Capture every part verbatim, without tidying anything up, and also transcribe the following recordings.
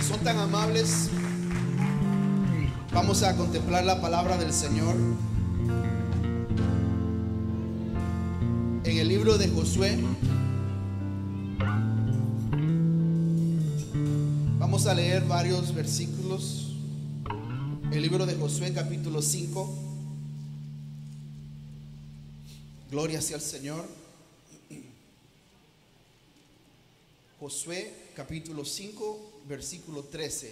son tan amables, vamos a contemplar la palabra del Señor en el libro de Josué. Vamos a leer varios versículos. El libro de Josué, capítulo cinco. Gloria sea al Señor. Josué, capítulo cinco, versículo trece.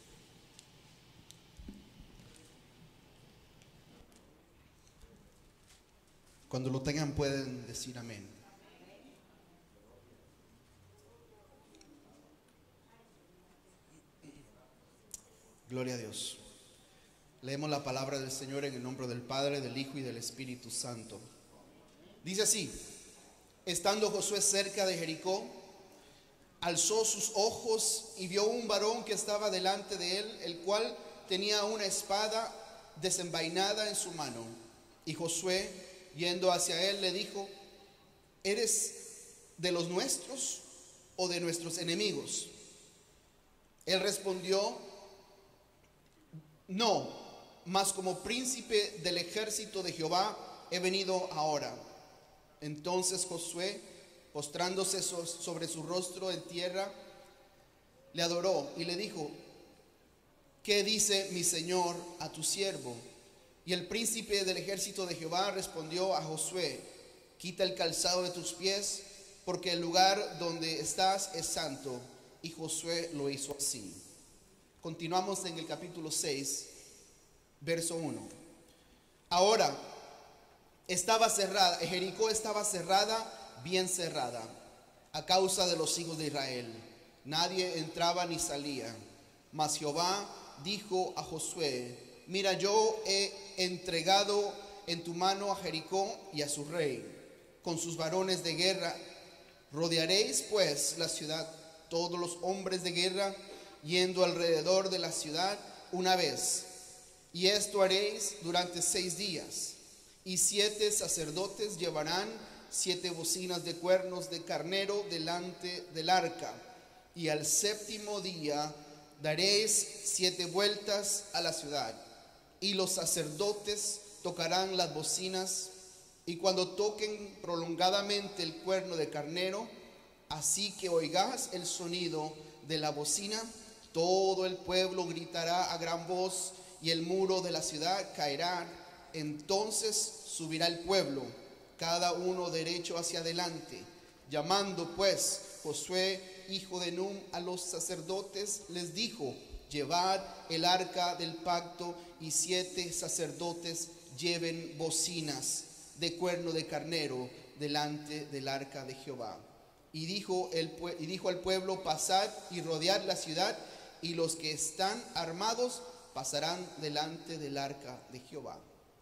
Cuando lo tengan pueden decir amén. Gloria a Dios. Leemos la palabra del Señor en el nombre del Padre, del Hijo y del Espíritu Santo. Dice así: estando Josué cerca de Jericó, alzó sus ojos y vio un varón que estaba delante de él, el cual tenía una espada desenvainada en su mano. Y Josué, yendo hacia él, le dijo: ¿eres de los nuestros o de nuestros enemigos? Él respondió: no, mas como príncipe del ejército de Jehová he venido ahora. Entonces Josué, postrándose sobre su rostro en tierra, le adoró y le dijo: ¿qué dice mi señor a tu siervo? Y el príncipe del ejército de Jehová respondió a Josué: quita el calzado de tus pies, porque el lugar donde estás es santo. Y Josué lo hizo así. Continuamos en el capítulo seis, verso uno. Ahora estaba cerrada, Jericó estaba cerrada, bien cerrada, a causa de los hijos de Israel. Nadie entraba ni salía. Mas Jehová dijo a Josué: mira, yo he entregado en tu mano a Jericó y a su rey, con sus varones de guerra. Rodearéis pues la ciudad, todos los hombres de guerra, yendo alrededor de la ciudad una vez. Y esto haréis durante seis días. Y siete sacerdotes llevarán siete bocinas de cuernos de carnero delante del arca. Y al séptimo día daréis siete vueltas a la ciudad. Y los sacerdotes tocarán las bocinas. Y cuando toquen prolongadamente el cuerno de carnero, así que oigas el sonido de la bocina, todo el pueblo gritará a gran voz y el muro de la ciudad caerá. Entonces subirá el pueblo, cada uno derecho hacia adelante. Llamando pues Josué, hijo de Nun, a los sacerdotes, les dijo: llevad el arca del pacto, y siete sacerdotes lleven bocinas de cuerno de carnero delante del arca de Jehová. Y dijo, el, y dijo al pueblo: pasad y rodead la ciudad, y los que están armados pasarán delante del arca de Jehová.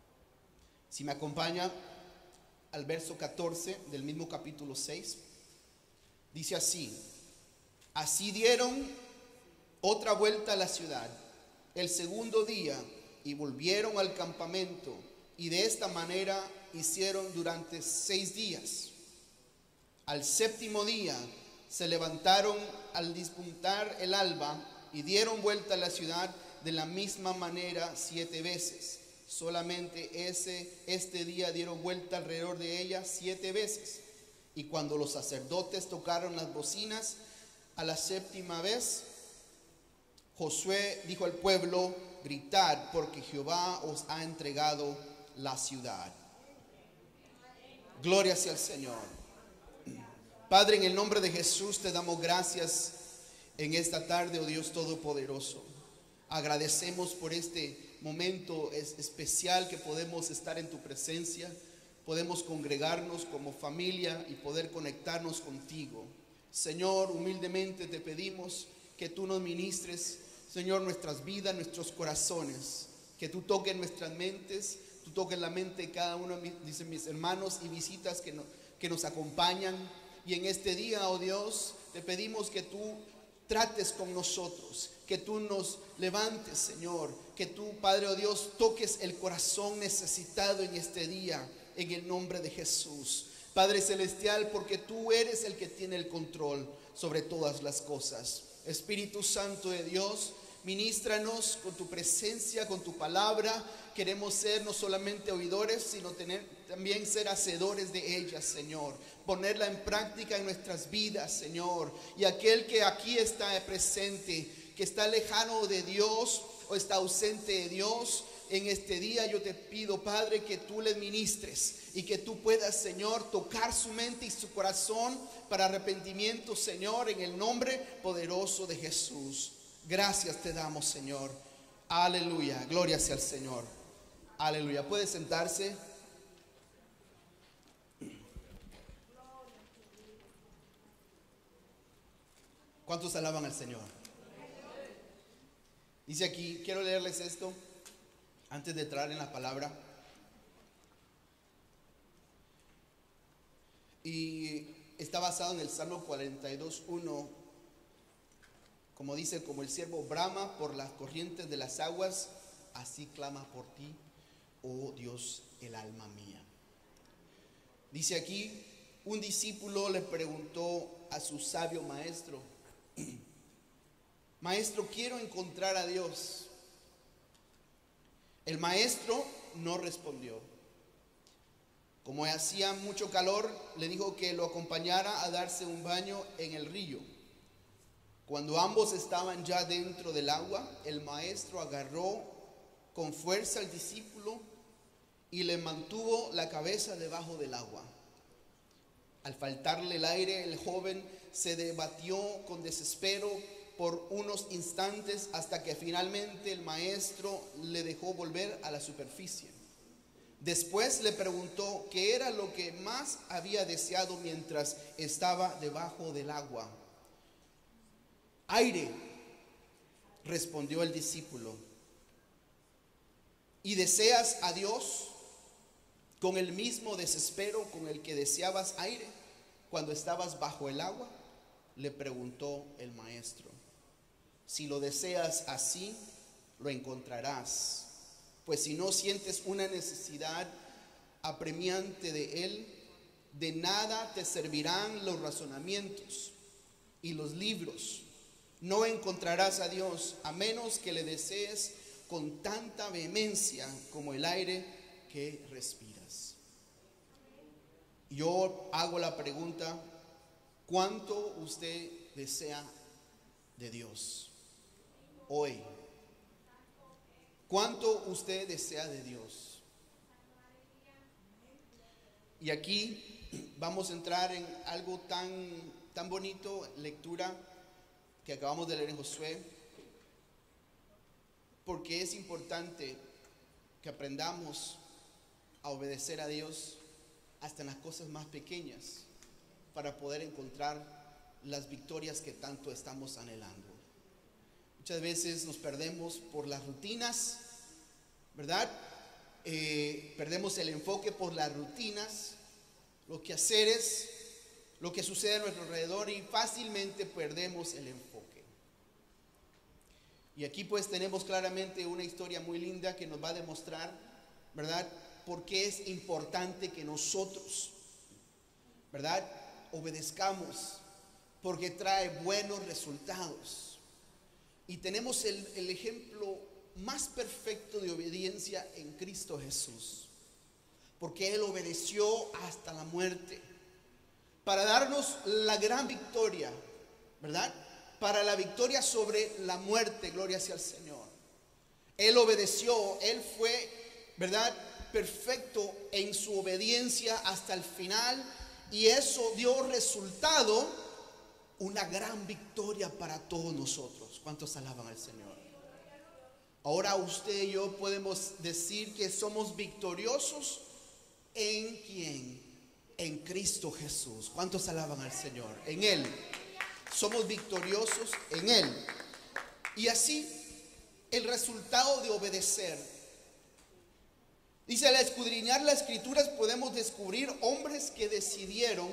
Si me acompaña al verso catorce del mismo capítulo seis, dice así: así dieron otra vuelta a la ciudad el segundo día y volvieron al campamento, y de esta manera hicieron durante seis días. Al séptimo día se levantaron al despuntar el alba y dieron vuelta a la ciudad de la misma manera siete veces. Solamente ese, este día dieron vuelta alrededor de ella siete veces. Y cuando los sacerdotes tocaron las bocinas a la séptima vez, Josué dijo al pueblo: gritad, porque Jehová os ha entregado la ciudad. Gloria sea al Señor. Padre, en el nombre de Jesús te damos gracias en esta tarde, oh Dios Todopoderoso. Agradecemos por este momento especial que podemos estar en tu presencia, podemos congregarnos como familia y poder conectarnos contigo. Señor, humildemente te pedimos que tú nos ministres, Señor, nuestras vidas, nuestros corazones, que tú toques nuestras mentes, tú toques la mente de cada uno de mis, mis hermanos y visitas que, no, que nos acompañan. Y en este día, oh Dios, te pedimos que tú trates con nosotros, que tú nos levantes, Señor, que tú, Padre, oh Dios, toques el corazón necesitado en este día, en el nombre de Jesús. Padre Celestial, porque tú eres el que tiene el control sobre todas las cosas. Espíritu Santo de Dios, ministranos con tu presencia, con tu palabra. Queremos ser no solamente oidores, sino tener, también ser hacedores de ella, Señor. Ponerla en práctica en nuestras vidas, Señor. Y aquel que aquí está presente, que está lejano de Dios o está ausente de Dios, en este día yo te pido, Padre, que tú le ministres y que tú puedas, Señor, tocar su mente y su corazón para arrepentimiento, Señor, en el nombre poderoso de Jesús. Gracias te damos, Señor. Aleluya, gloria sea al Señor. Aleluya, puede sentarse. ¿Cuántos alaban al Señor? Dice aquí, quiero leerles esto antes de entrar en la palabra. Y está basado en el Salmo cuarenta y dos, uno. Como dice, como el siervo brama por las corrientes de las aguas, así clama por ti, oh Dios, el alma mía. Dice aquí, un discípulo le preguntó a su sabio maestro: Maestro, quiero encontrar a Dios. El maestro no respondió. Como hacía mucho calor, le dijo que lo acompañara a darse un baño en el río. Cuando ambos estaban ya dentro del agua, el maestro agarró con fuerza al discípulo y le mantuvo la cabeza debajo del agua. Al faltarle el aire, el joven se debatió con desespero por unos instantes hasta que finalmente el maestro le dejó volver a la superficie. Después le preguntó qué era lo que más había deseado mientras estaba debajo del agua. Aire, respondió el discípulo. ¿Y deseas a Dios con el mismo desespero con el que deseabas aire cuando estabas bajo el agua? Le preguntó el maestro. Si lo deseas así, lo encontrarás. Pues si no sientes una necesidad apremiante de Él, de nada te servirán los razonamientos y los libros. No encontrarás a Dios a menos que le desees con tanta vehemencia como el aire que respiras. Yo hago la pregunta: ¿cuánto usted desea de Dios hoy? ¿Cuánto usted desea de Dios? Y aquí vamos a entrar en algo tan, tan bonito, lectura que acabamos de leer en Josué, porque es importante que aprendamos a obedecer a Dios hasta en las cosas más pequeñas para poder encontrar las victorias que tanto estamos anhelando. Muchas veces nos perdemos por las rutinas, ¿verdad? Eh, perdemos el enfoque por las rutinas, los quehaceres, lo que sucede a nuestro alrededor, y fácilmente perdemos el enfoque. Y aquí pues tenemos claramente una historia muy linda que nos va a demostrar, ¿verdad?, por qué es importante que nosotros, ¿verdad?, obedezcamos, porque trae buenos resultados. Y tenemos el, el ejemplo más perfecto de obediencia en Cristo Jesús, porque Él obedeció hasta la muerte para darnos la gran victoria, ¿verdad? Para la victoria sobre la muerte, gloria sea al Señor. Él obedeció, Él fue, ¿verdad?, perfecto en su obediencia hasta el final, y eso dio resultado una gran victoria para todos nosotros. ¿Cuántos alaban al Señor? Ahora usted y yo podemos decir que somos victoriosos en ¿quién? En Cristo Jesús. ¿Cuántos alaban al Señor? En Él. Somos victoriosos en Él. Y así el resultado de obedecer. Dice, al escudriñar las Escrituras podemos descubrir hombres que decidieron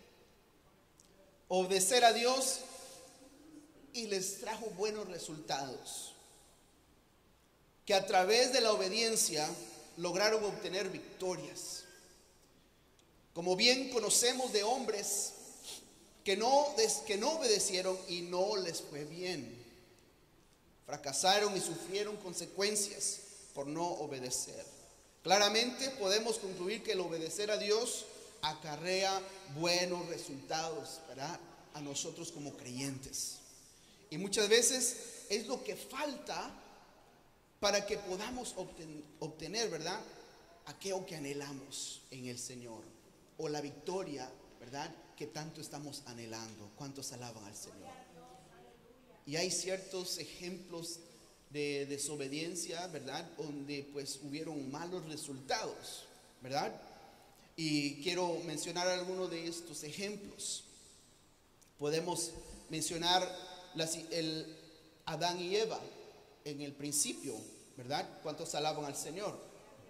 obedecer a Dios y les trajo buenos resultados, que a través de la obediencia lograron obtener victorias. Como bien conocemos de hombres que no, que no obedecieron y no les fue bien. Fracasaron y sufrieron consecuencias por no obedecer. Claramente podemos concluir que el obedecer a Dios acarrea buenos resultados, ¿verdad?, a nosotros como creyentes. Y muchas veces es lo que falta para que podamos obten, obtener, ¿verdad?, aquello que anhelamos en el Señor, o la victoria, ¿verdad?, que tanto estamos anhelando. ¿Cuántos alaban al Señor? Y hay ciertos ejemplos de desobediencia, ¿verdad?, donde pues hubieron malos resultados, ¿verdad? Y quiero mencionar algunos de estos ejemplos. Podemos mencionar las, el Adán y Eva en el principio, ¿verdad? ¿Cuántos alaban al Señor?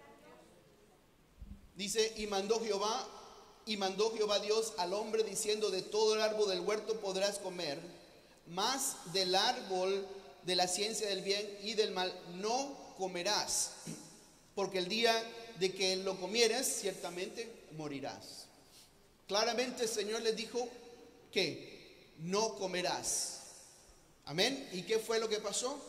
Dice, y mandó Jehová, y mandó Jehová Dios al hombre diciendo, de todo el árbol del huerto podrás comer, mas del árbol de la ciencia del bien y del mal no comerás, porque el día de que lo comieres ciertamente morirás. Claramente el Señor les dijo que no comerás. Amén. ¿Y qué fue lo que pasó?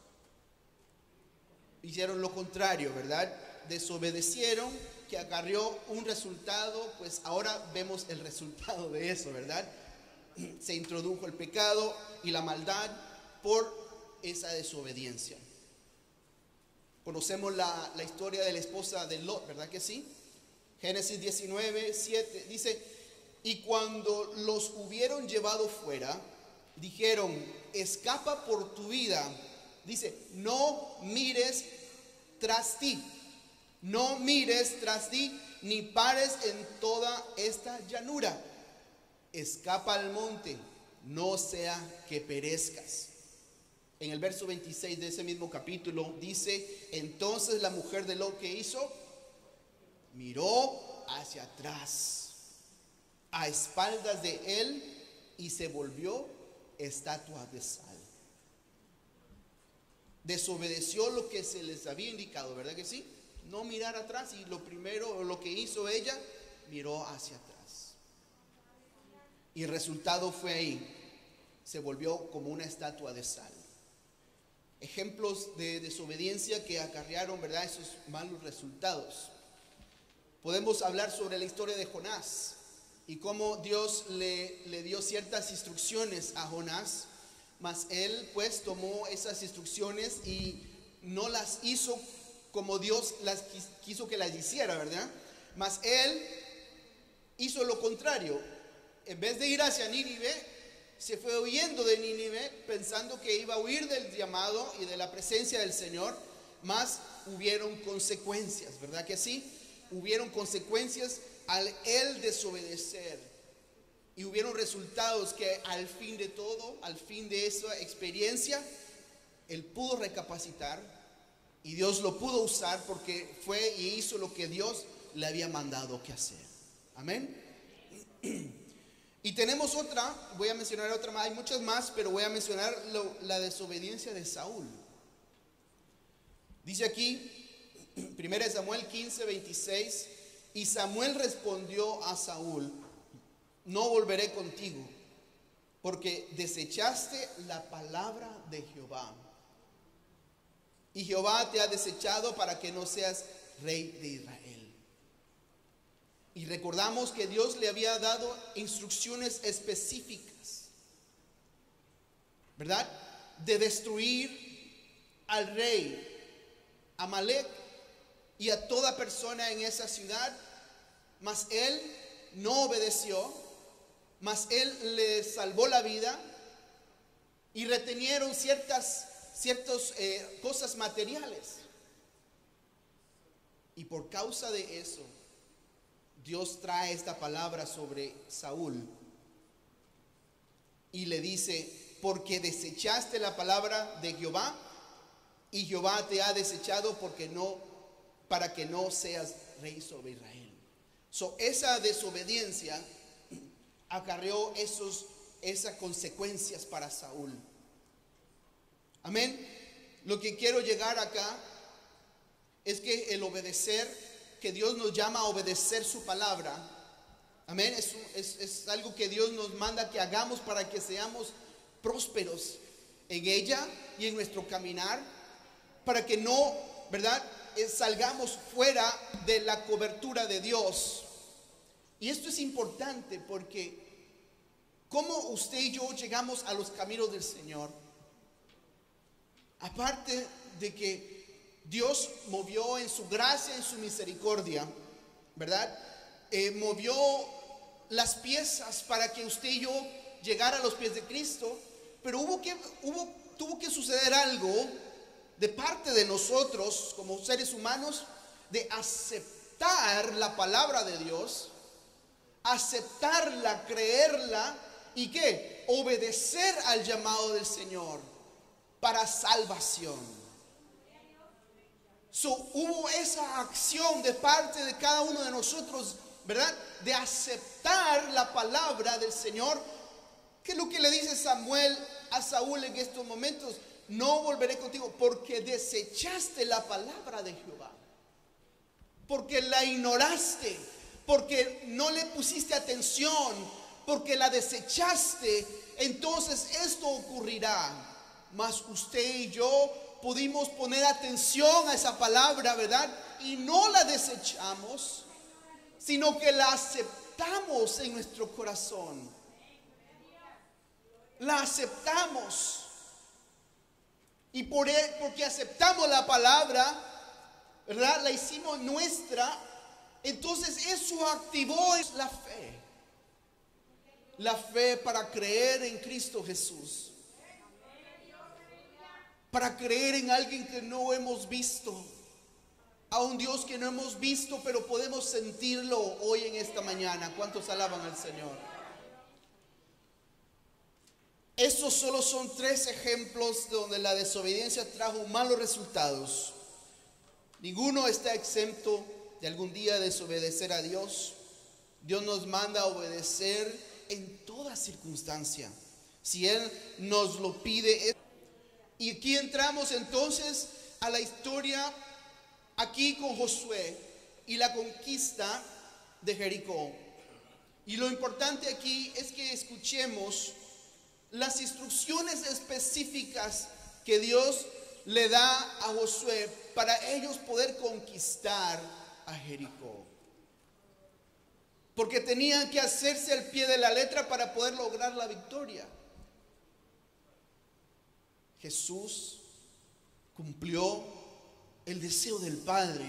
Hicieron lo contrario, ¿verdad? Desobedecieron, que acarreó un resultado. Pues ahora vemos el resultado de eso, ¿verdad? Se introdujo el pecado y la maldad por esa desobediencia. Conocemos la, la historia de la esposa de Lot, ¿verdad que sí? Génesis diecinueve, siete dice, y cuando los hubieron llevado fuera, dijeron, escapa por tu vida. Dice, no mires tras ti, no mires tras ti, ni pares en toda esta llanura. Escapa al monte, no sea que perezcas. En el verso veintiséis de ese mismo capítulo dice, entonces la mujer de Lot, ¿qué hizo? Miró hacia atrás, a espaldas de él, y se volvió estatua de sal. Desobedeció lo que se les había indicado, ¿verdad que sí? No mirar atrás, y lo primero, lo que hizo ella, miró hacia atrás. Y el resultado fue ahí, se volvió como una estatua de sal. Ejemplos de desobediencia que acarrearon, ¿verdad?, esos malos resultados. Podemos hablar sobre la historia de Jonás y cómo Dios le, le dio ciertas instrucciones a Jonás, mas él pues tomó esas instrucciones y no las hizo como Dios las quiso que las hiciera, ¿verdad? Mas él hizo lo contrario. En vez de ir hacia Nínive, se fue huyendo de Nínive, pensando que iba a huir del llamado y de la presencia del Señor, mas hubieron consecuencias, ¿verdad que sí? Hubieron consecuencias al él desobedecer, y hubieron resultados que al fin de todo, al fin de esa experiencia, él pudo recapacitar y Dios lo pudo usar porque fue y hizo lo que Dios le había mandado que hacer. Amén. Y tenemos otra, voy a mencionar otra más, hay muchas más, pero voy a mencionar lo, la desobediencia de Saúl. Dice aquí, primera de Samuel quince, veintiséis, y Samuel respondió a Saúl, no volveré contigo, porque desechaste la palabra de Jehová, y Jehová te ha desechado para que no seas rey de Israel. Y recordamos que Dios le había dado instrucciones específicas, ¿verdad?, de destruir al rey Amalek y a toda persona en esa ciudad, mas él no obedeció, mas él le salvó la vida y retenieron ciertas, ciertas eh, cosas materiales. Y por causa de eso, Dios trae esta palabra sobre Saúl y le dice, porque desechaste la palabra de Jehová, y Jehová te ha desechado porque no, para que no seas rey sobre Israel. So, esa desobediencia acarreó esos, esas consecuencias para Saúl. Amén. Lo que quiero llegar acá es que el obedecer, que Dios nos llama a obedecer su palabra, Amén. Es, es, es algo que Dios nos manda que hagamos para que seamos prósperos en ella y en nuestro caminar, para que no, ¿verdad?, eh, salgamos fuera de la cobertura de Dios. Y esto es importante porque ¿cómo usted y yo llegamos a los caminos del Señor? Aparte de que Dios movió en su gracia, en su misericordia, ¿verdad? Eh, movió las piezas para que usted y yo llegara a los pies de Cristo, pero hubo que, hubo, tuvo que suceder algo de parte de nosotros como seres humanos, de aceptar la palabra de Dios, aceptarla, creerla y ¿qué? Obedecer al llamado del Señor para salvación. So, hubo esa acción de parte de cada uno de nosotros, ¿verdad?, de aceptar la palabra del Señor. ¿Qué es lo que le dice Samuel a Saúl en estos momentos? No volveré contigo porque desechaste la palabra de Jehová, porque la ignoraste, porque no le pusiste atención, porque la desechaste. Entonces esto ocurrirá. Mas usted y yo pudimos poner atención a esa palabra, ¿verdad? Y no la desechamos, sino que la aceptamos en nuestro corazón. La aceptamos. Y por él, porque aceptamos la palabra, ¿verdad?, la hicimos nuestra. Entonces eso activó la fe. La fe para creer en Cristo Jesús. Para creer en alguien que no hemos visto. A un Dios que no hemos visto, pero podemos sentirlo hoy en esta mañana. ¿Cuántos alaban al Señor? Estos solo son tres ejemplos donde la desobediencia trajo malos resultados. Ninguno está exento de algún día desobedecer a Dios. Dios nos manda a obedecer en toda circunstancia, si Él nos lo pide. Y aquí entramos entonces a la historia aquí con Josué y la conquista de Jericó. Y lo importante aquí es que escuchemos las instrucciones específicas que Dios le da a Josué para ellos poder conquistar a Jericó. Porque tenían que hacerse al pie de la letra para poder lograr la victoria. Jesús cumplió el deseo del Padre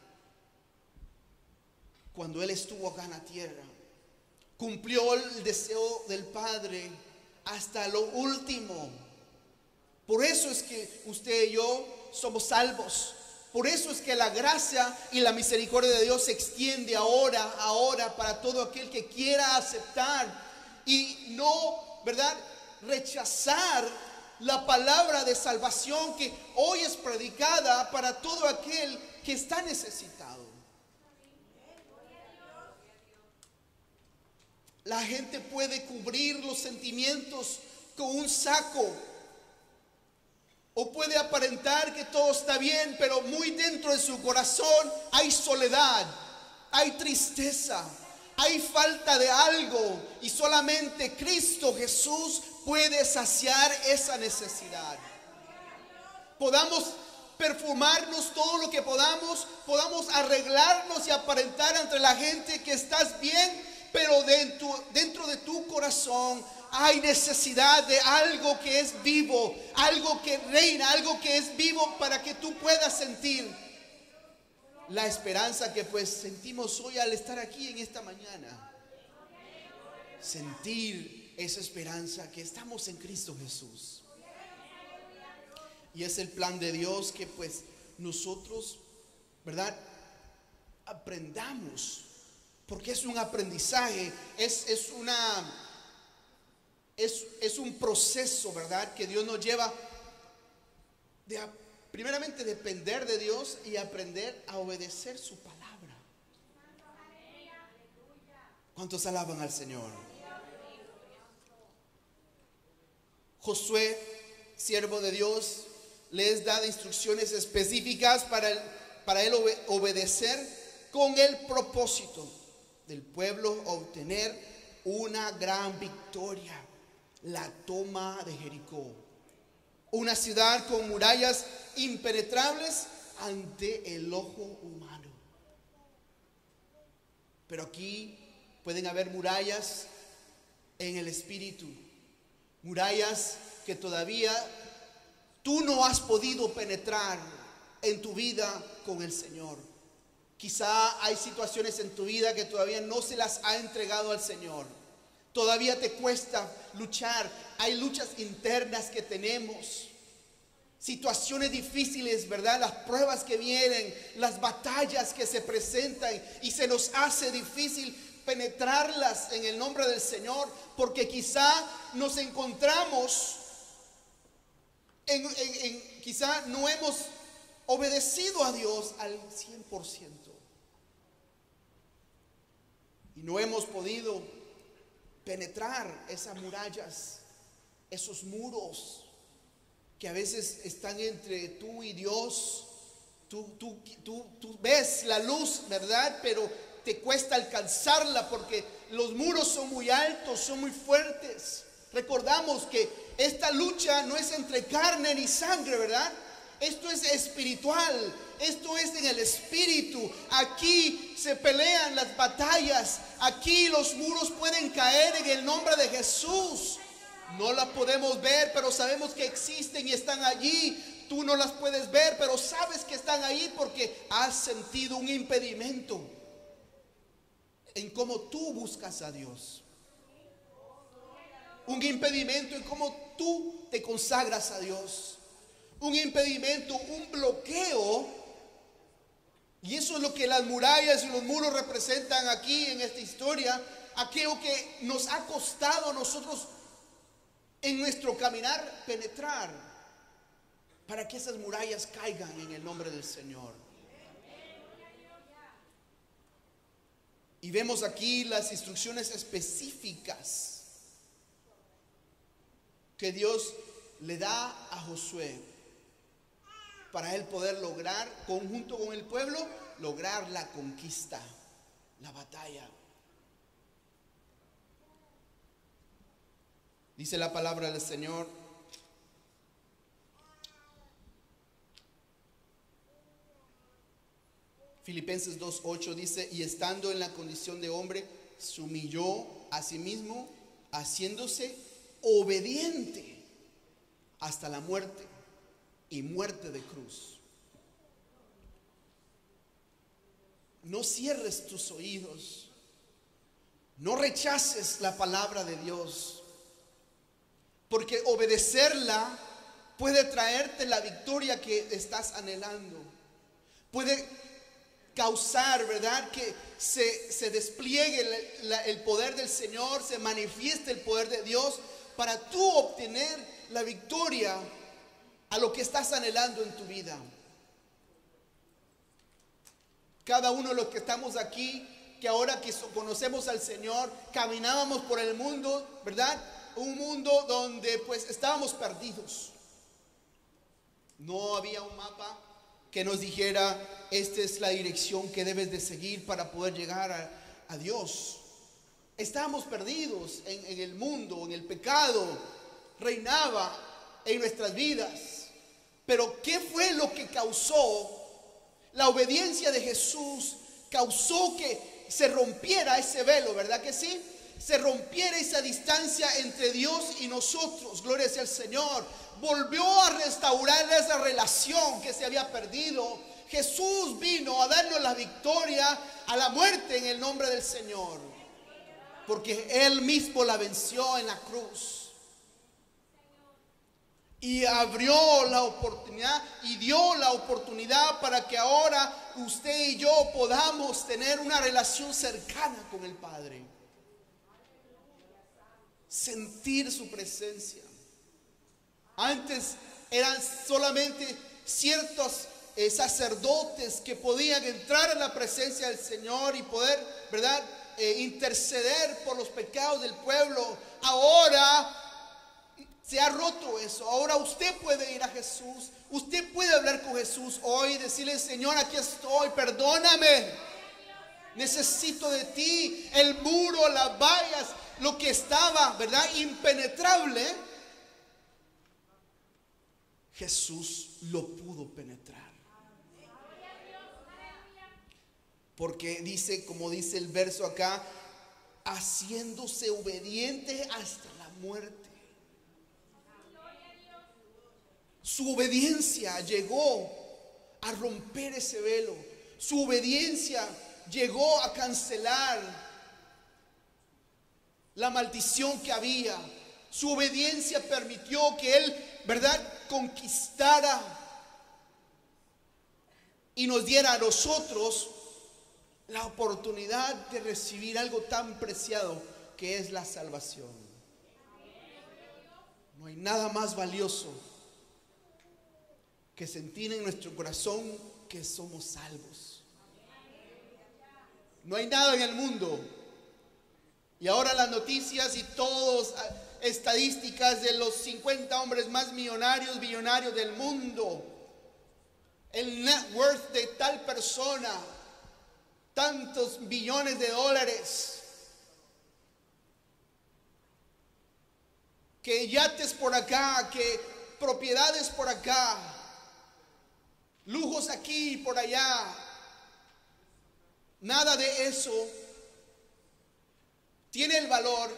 cuando Él estuvo acá en la tierra. Cumplió el deseo del Padre hasta lo último. Por eso es que usted y yo somos salvos. Por eso es que la gracia y la misericordia de Dios se extiende ahora, ahora para todo aquel que quiera aceptar y no, ¿verdad?, rechazar la palabra de salvación que hoy es predicada para todo aquel que está necesitado. La gente puede cubrir los sentimientos con un saco, o puede aparentar que todo está bien, pero muy dentro de su corazón hay soledad, hay tristeza, hay falta de algo, y solamente Cristo Jesús puede saciar esa necesidad. Podamos perfumarnos todo lo que podamos, podamos arreglarnos y aparentar entre la gente que estás bien, pero dentro, dentro de tu corazón hay necesidad de algo que es vivo, algo que reina, algo que es vivo para que tú puedas sentir la esperanza que pues sentimos hoy al estar aquí en esta mañana. Sentir esa esperanza que estamos en Cristo Jesús. Y es el plan de Dios que pues nosotros, ¿verdad?, aprendamos. Porque es un aprendizaje, es, es una... Es, es un proceso, ¿verdad?, que Dios nos lleva de a, primeramente depender de Dios y aprender a obedecer su palabra. ¿Cuántos alaban al Señor? Josué, siervo de Dios, les da instrucciones específicas para, el, para él obe, obedecer con el propósito del pueblo obtener una gran victoria, la toma de Jericó. Una ciudad con murallas impenetrables ante el ojo humano. Pero aquí pueden haber murallas en el espíritu, murallas que todavía tú no has podido penetrar en tu vida con el Señor. Quizá hay situaciones en tu vida que todavía no se las ha entregado al Señor. Todavía te cuesta luchar. Hay luchas internas que tenemos. Situaciones difíciles, ¿verdad? Las pruebas que vienen, las batallas que se presentan y se nos hace difícil penetrarlas en el nombre del Señor, porque quizá nos encontramos en, en, en quizá no hemos obedecido a Dios al cien por ciento y no hemos podido penetrar esas murallas, esos muros que a veces están entre tú y Dios. Tú, tú, tú, tú ves la luz, ¿verdad? Pero te cuesta alcanzarla porque los muros son muy altos, son muy fuertes. Recordamos que esta lucha no es entre carne ni sangre, ¿verdad? Esto es espiritual, esto es en el espíritu. Aquí se pelean las batallas, aquí los muros pueden caer en el nombre de Jesús. No las podemos ver, pero sabemos que existen y están allí. Tú no las puedes ver, pero sabes que están ahí porque has sentido un impedimento en cómo tú buscas a Dios. Un impedimento en cómo tú te consagras a Dios. Un impedimento, un bloqueo. Y eso es lo que las murallas y los muros representan aquí en esta historia. Aquello que nos ha costado a nosotros en nuestro caminar penetrar, para que esas murallas caigan en el nombre del Señor. Y vemos aquí las instrucciones específicas que Dios le da a Josué para él poder lograr, conjunto con el pueblo, lograr la conquista, la batalla. Dice la palabra del Señor: Filipenses dos ocho dice: y estando en la condición de hombre, se humilló a sí mismo, haciéndose obediente hasta la muerte, y muerte de cruz. No cierres tus oídos, no rechaces la palabra de Dios, porque obedecerla puede traerte la victoria que estás anhelando. Puede causar, ¿verdad?, que se, se despliegue la, la, el poder del Señor, se manifieste el poder de Dios para tú obtener la victoria a lo que estás anhelando en tu vida. Cada uno de los que estamos aquí, que ahora que conocemos al Señor, caminábamos por el mundo, ¿verdad? Un mundo donde pues estábamos perdidos. No había un mapa que nos dijera: esta es la dirección que debes de seguir para poder llegar a, a Dios. Estábamos perdidos en, en el mundo, en el pecado, reinaba en nuestras vidas. Pero ¿qué fue lo que causó? La obediencia de Jesús causó que se rompiera ese velo, ¿verdad que sí? Se rompiera esa distancia entre Dios y nosotros. Gloria sea al Señor. Volvió a restaurar esa relación que se había perdido. Jesús vino a darnos la victoria a la muerte en el nombre del Señor, porque Él mismo la venció en la cruz y abrió la oportunidad y dio la oportunidad para que ahora usted y yo podamos tener una relación cercana con el Padre, sentir su presencia. Antes eran solamente ciertos eh, sacerdotes que podían entrar en la presencia del Señor y poder, ¿verdad?, eh, interceder por los pecados del pueblo. Ahora se ha roto eso. Ahora usted puede ir a Jesús, usted puede hablar con Jesús hoy y decirle: Señor, aquí estoy, perdóname. Necesito de ti. El muro, las vallas, lo que estaba, ¿verdad?, impenetrable, Jesús lo pudo penetrar. Porque dice, como dice el verso acá, haciéndose obediente hasta la muerte. Su obediencia llegó a romper ese velo. Su obediencia llegó a cancelar la maldición que había. Su obediencia permitió que Él, ¿verdad?, conquistara y nos diera a nosotros la oportunidad de recibir algo tan preciado que es la salvación. No hay nada más valioso que sentir en nuestro corazón que somos salvos. No hay nada en el mundo. Y ahora las noticias y todas estadísticas de los cincuenta hombres más millonarios, billonarios del mundo, el net worth de tal persona, tantos billones de dólares, que yates por acá, que propiedades por acá, lujos aquí y por allá. Nada de eso tiene el valor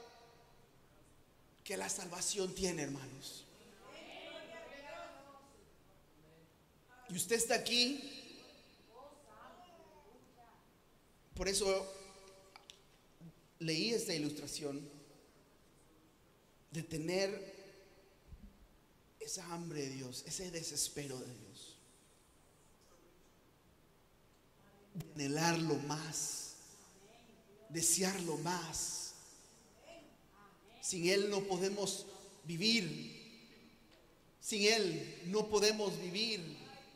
que la salvación tiene, hermanos. Y usted está aquí. Por eso leí esta ilustración de tener esa hambre de Dios, ese desespero de Dios, de anhelarlo más, desearlo más. Sin Él no podemos vivir. Sin Él no podemos vivir.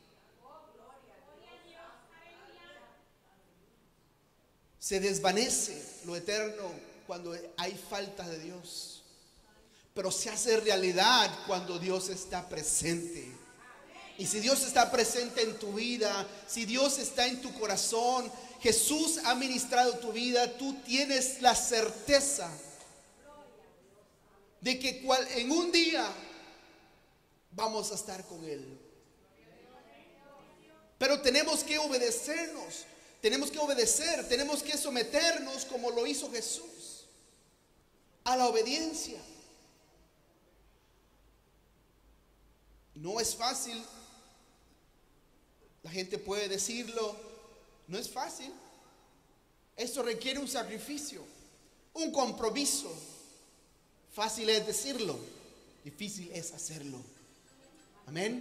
Se desvanece lo eterno cuando hay falta de Dios, pero se hace realidad cuando Dios está presente. Y si Dios está presente en tu vida, si Dios está en tu corazón, Jesús ha ministrado tu vida, tú tienes la certeza de que cual, en un día vamos a estar con Él. Pero tenemos que obedecernos. Tenemos que obedecer, tenemos que someternos como lo hizo Jesús, a la obediencia. No es fácil, la gente puede decirlo, no es fácil. Esto requiere un sacrificio, un compromiso. Fácil es decirlo, difícil es hacerlo. Amén.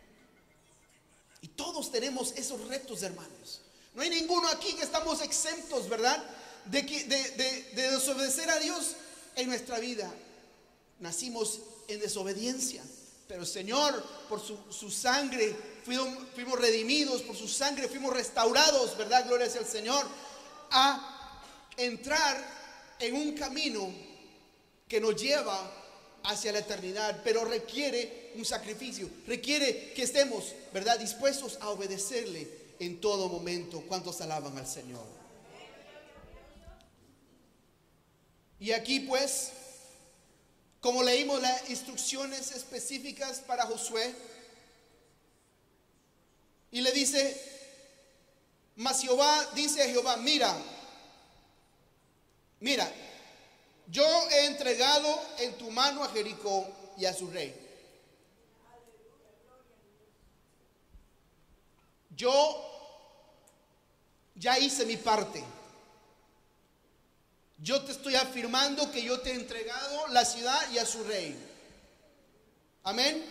Y todos tenemos esos retos, hermanos. No hay ninguno aquí que estamos exentos, ¿verdad?, de, que, de, de, de desobedecer a Dios en nuestra vida. Nacimos en desobediencia, pero Señor, por su, su sangre fuimos, fuimos redimidos, por su sangre fuimos restaurados, ¿verdad? Gloria sea al Señor, a entrar en un camino que nos lleva hacia la eternidad, pero requiere un sacrificio, requiere que estemos, ¿verdad?, dispuestos a obedecerle en todo momento. ¿Cuántos alaban al Señor? Y aquí pues, como leímos las instrucciones específicas para Josué, y le dice, mas Jehová dice a Jehová, mira, mira, yo he entregado en tu mano a Jericó y a su rey. Yo ya hice mi parte. Yo te estoy afirmando que yo te he entregado la ciudad y a su rey. Amén.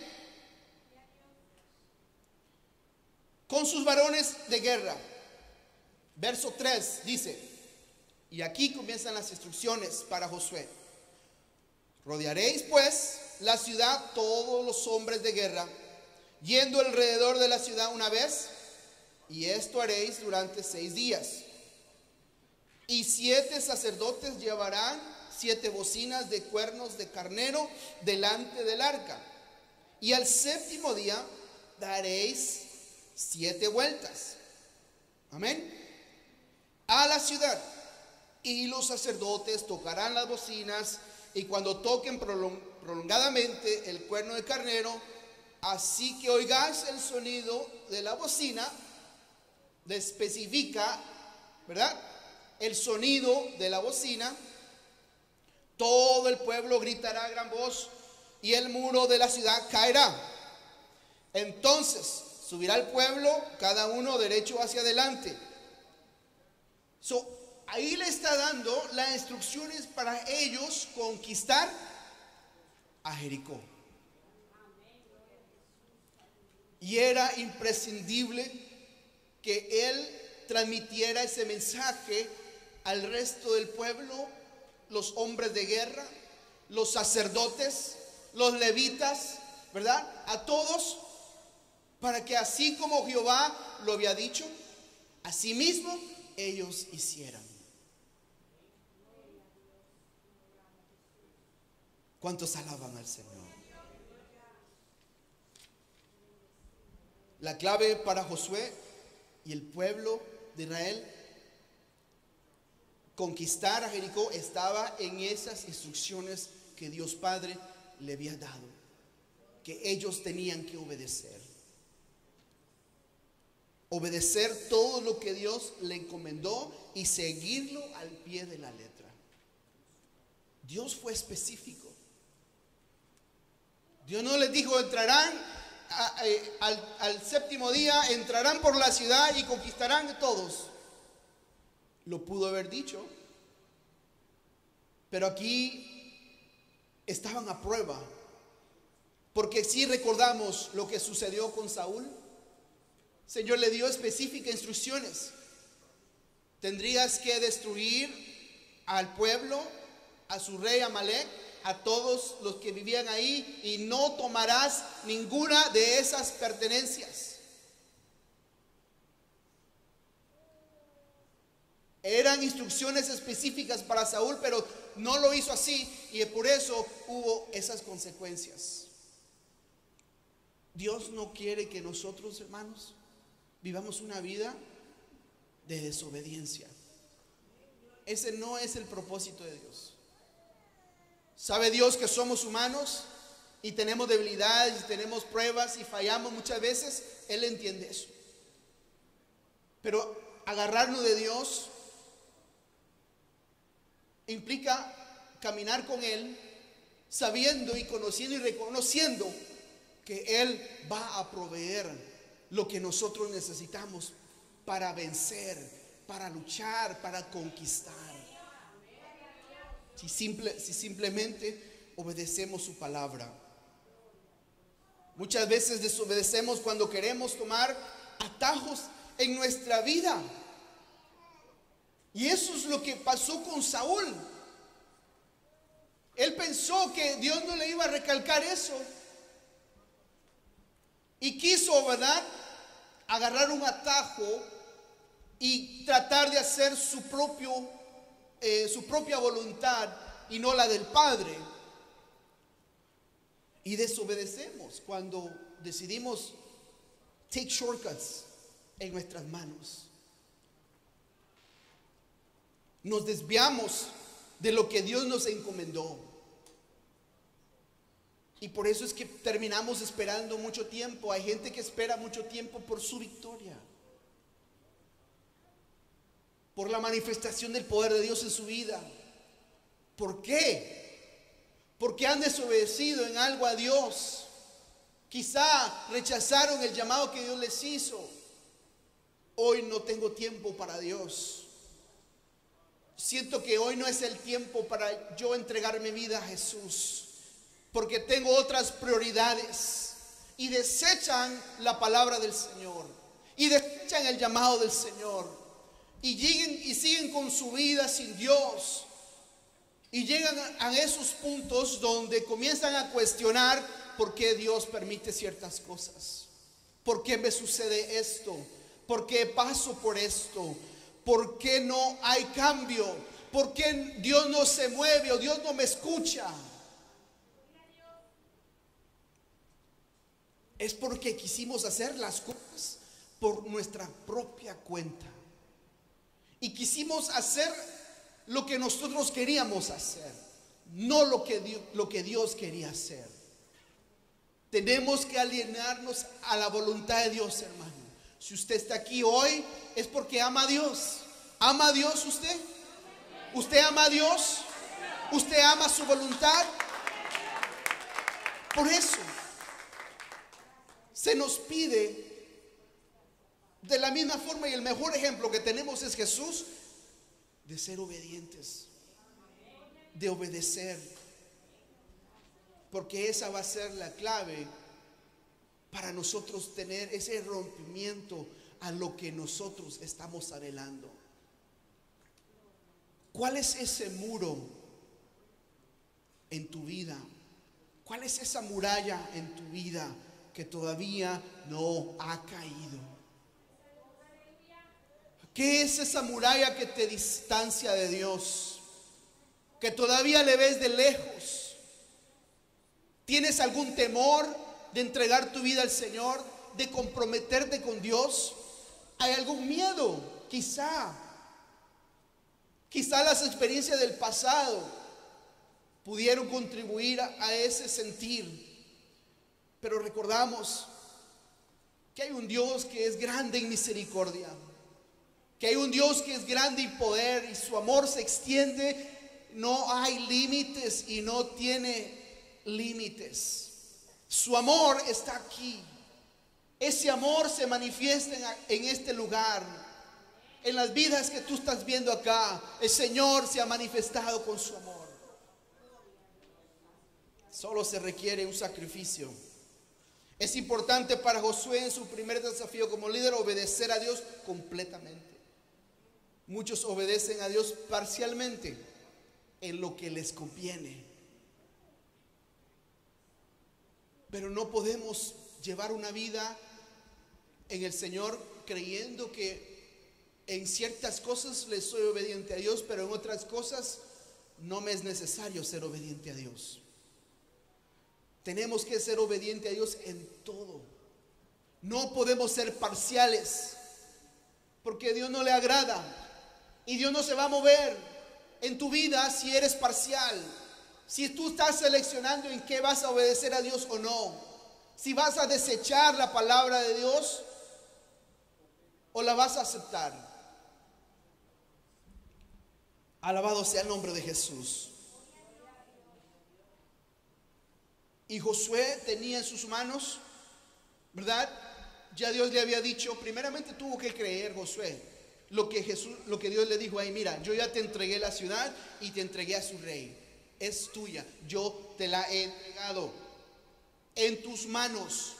Con sus varones de guerra. Verso tres dice, y aquí comienzan las instrucciones para Josué. Rodearéis pues la ciudad todos los hombres de guerra, yendo alrededor de la ciudad una vez, y esto haréis durante seis días. Y siete sacerdotes llevarán siete bocinas de cuernos de carnero delante del arca. Y al séptimo día daréis siete vueltas. Amén. a la ciudad, y los sacerdotes tocarán las bocinas, y cuando toquen prolong- prolongadamente el cuerno de carnero, así que oigáis el sonido de la bocina, le especifica, ¿verdad?, el sonido de la bocina, todo el pueblo gritará a gran voz y el muro de la ciudad caerá. Entonces subirá el pueblo, cada uno derecho hacia adelante. So, ahí le está dando las instrucciones para ellos conquistar a Jericó. Y era imprescindible que él transmitiera ese mensaje al resto del pueblo, los hombres de guerra, los sacerdotes, los levitas, ¿verdad? A todos, para que así como Jehová lo había dicho, así mismo ellos hicieran. ¿Cuántos alaban al Señor? La clave para Josué y el pueblo de Israel conquistar a Jericó estaba en esas instrucciones que Dios Padre le había dado, que ellos tenían que obedecer. Obedecer todo lo que Dios le encomendó y seguirlo al pie de la letra. Dios fue específico. Dios no les dijo: entrarán a, a, al, al séptimo día, entrarán por la ciudad y conquistarán todos. Lo pudo haber dicho, pero aquí estaban a prueba, porque si recordamos lo que sucedió con Saúl, el Señor le dio específicas instrucciones: tendrías que destruir al pueblo, a su rey Amalek, a todos los que vivían ahí, y no tomarás ninguna de esas pertenencias. Eran instrucciones específicas para Saúl, pero no lo hizo así, y por eso hubo esas consecuencias. Dios no quiere que nosotros, hermanos, vivamos una vida de desobediencia. Ese no es el propósito de Dios. Sabe Dios que somos humanos y tenemos debilidades y tenemos pruebas y fallamos muchas veces. Él entiende eso. Pero agarrarnos de Dios implica caminar con Él, sabiendo y conociendo y reconociendo que Él va a proveer lo que nosotros necesitamos para vencer, para luchar, para conquistar. Si, simple, si simplemente obedecemos su palabra. Muchas veces desobedecemos cuando queremos tomar atajos en nuestra vida. Y eso es lo que pasó con Saúl. Él pensó que Dios no le iba a recalcar eso. Y quiso, ¿verdad?, agarrar un atajo y tratar de hacer su propio, eh, su propia voluntad y no la del Padre. Y desobedecemos cuando decidimos take shortcuts en nuestras manos. Nos desviamos de lo que Dios nos encomendó. Y por eso es que terminamos esperando mucho tiempo. Hay gente que espera mucho tiempo por su victoria, por la manifestación del poder de Dios en su vida. ¿Por qué? Porque han desobedecido en algo a Dios. Quizá rechazaron el llamado que Dios les hizo. Hoy no tengo tiempo para Dios. Siento que hoy no es el tiempo para yo entregar mi vida a Jesús, porque tengo otras prioridades. Y desechan la palabra del Señor, y desechan el llamado del Señor, y lleguen y siguen con su vida sin Dios. Y llegan a esos puntos donde comienzan a cuestionar por qué Dios permite ciertas cosas. ¿Por qué me sucede esto? ¿Por qué paso por esto? ¿Por qué no hay cambio? ¿Por qué Dios no se mueve o Dios no me escucha? Es porque quisimos hacer las cosas por nuestra propia cuenta. y quisimos hacer lo que nosotros queríamos hacer, no lo que Dios, lo que Dios quería hacer. Tenemos que alinearnos a la voluntad de Dios, hermano. Si usted está aquí hoy es porque ama a Dios. ¿Ama a Dios usted? ¿Usted ama a Dios? ¿Usted ama su voluntad? Por eso se nos pide, de la misma forma, y el mejor ejemplo que tenemos es Jesús, de ser obedientes, de obedecer, porque esa va a ser la clave para nosotros tener ese rompimiento a lo que nosotros estamos anhelando. ¿Cuál es ese muro en tu vida? ¿Cuál es esa muralla en tu vida que todavía no ha caído? ¿Qué es esa muralla que te distancia de Dios? Que todavía le ves de lejos. ¿Tienes algún temor de entregar tu vida al Señor, de comprometerte con Dios? ¿Hay algún miedo? Quizá. Quizá las experiencias del pasado pudieron contribuir a, a ese sentir. Pero recordamos que hay un Dios que es grande en misericordia, que hay un Dios que es grande en poder y su amor se extiende, no hay límites y no tiene límites. Su amor está aquí. Ese amor se manifiesta en, en este lugar. En las vidas que tú estás viendo acá, el Señor se ha manifestado con su amor. Solo se requiere un sacrificio. Es importante para Josué en su primer desafío como líder obedecer a Dios completamente. Muchos obedecen a Dios parcialmente en lo que les conviene. Pero no podemos llevar una vida en el Señor creyendo que en ciertas cosas le soy obediente a Dios, pero en otras cosas no me es necesario ser obediente a Dios. Tenemos que ser obedientes a Dios en todo. No podemos ser parciales, porque a Dios no le agrada. Y Dios no se va a mover en tu vida si eres parcial. Si tú estás seleccionando en qué vas a obedecer a Dios o no. Si vas a desechar la palabra de Dios o la vas a aceptar. Alabado sea el nombre de Jesús. Y Josué tenía en sus manos, ¿verdad? Ya Dios le había dicho, primeramente tuvo que creer Josué lo que Jesús, lo que Dios le dijo ahí, mira, yo ya te entregué la ciudad y te entregué a su rey. Es tuya, yo te la he entregado en tus manos.